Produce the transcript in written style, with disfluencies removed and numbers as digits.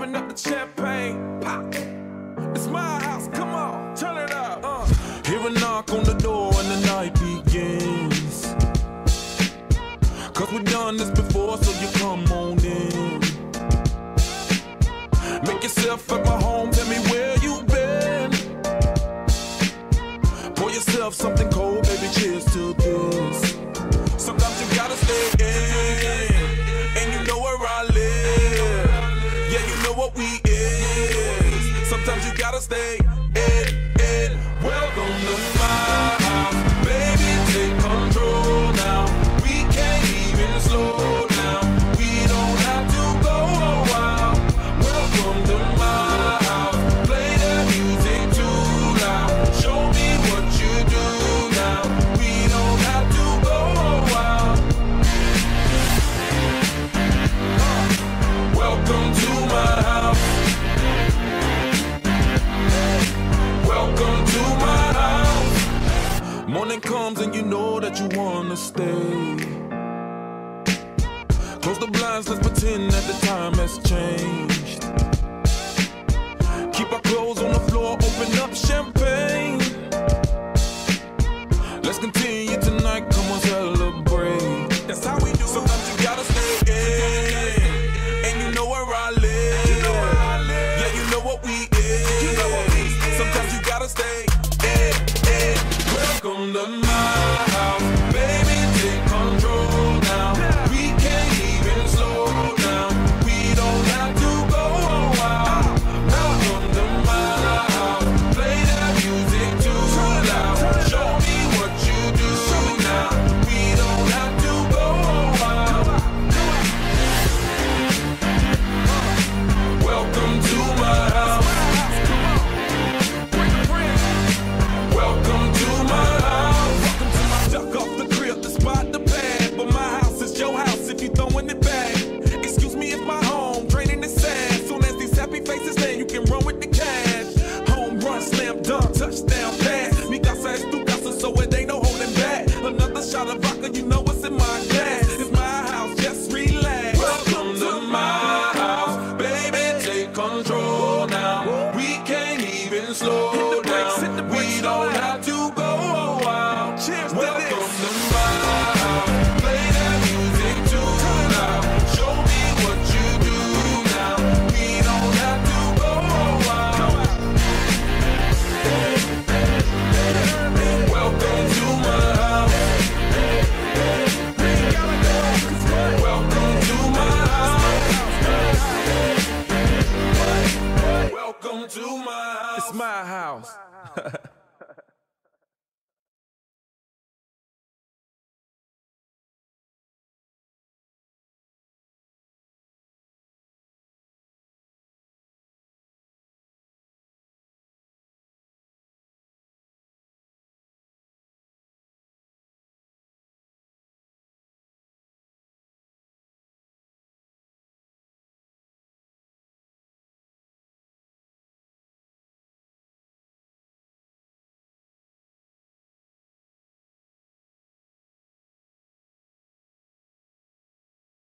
open up the champagne, pop. It's my house, come on, turn it up. Hear a knock on the door and the night begins. Cause we've done this before, so you come on in. Make yourself at my home, tell me where you been. Pour yourself something cold, baby, cheers to this. Sometimes you gotta stay in, and you know where I live. Yeah, you know what we is. Sometimes you gotta stay in. Welcome to my house, baby, take control now. We can't even slow down. We don't have to go a while. Welcome to my house, play the music too loud. Show me what you do now. We don't have to go a while. Welcome to my house. Welcome to my house. Morning comes and you know that you wanna stay. Close the blinds, let's pretend that the time has changed. Keep our clothes on the floor, open up champagne. Let's continue tonight, come on, celebrate. That's how we do. Sometimes you gotta stay in, and you know where I live. Yeah, you know what we is. Sometimes you gotta stay in. Welcome to my house, baby, take control now. We can't even slow down. We don't have to go a while. Welcome to my house, play that music too loud. Show me what you do now. We don't have to go a while. Welcome to my house. Welcome to my house. Duck off the crib to spot the bag, but my house is your house if you throwing it back. Excuse me if my home draining is sad. Soon as these happy faces land, you can run with the cash. Home run, slam dunk, touchdown pass. Mi casa es tu casa, so it ain't no holding back. Another shot of vodka, you know what's in my glass.